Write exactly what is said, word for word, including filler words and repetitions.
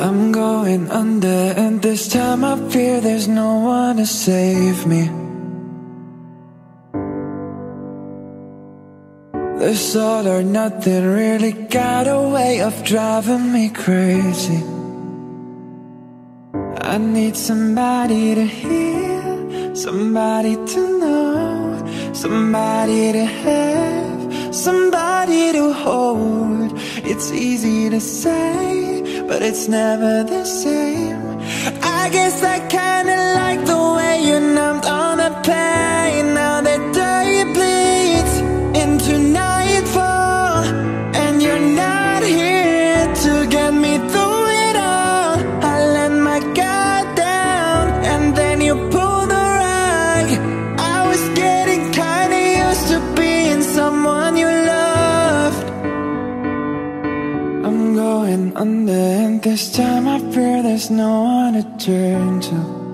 I'm going under, and this time I fear there's no one to save me. This all or nothing really got a way of driving me crazy. I need somebody to hear, somebody to know, somebody to have, somebody to hold. It's easy to say, but it's never the same. I guess I kinda like the way you numbed all the pain. Now the day bleeds into nightfall, and you're not here to get me through it all. I let my guard down, and then you pulled the rug. I was getting kinda used to being someone you loved. I'm going under, and this time I fear there's no one to turn to.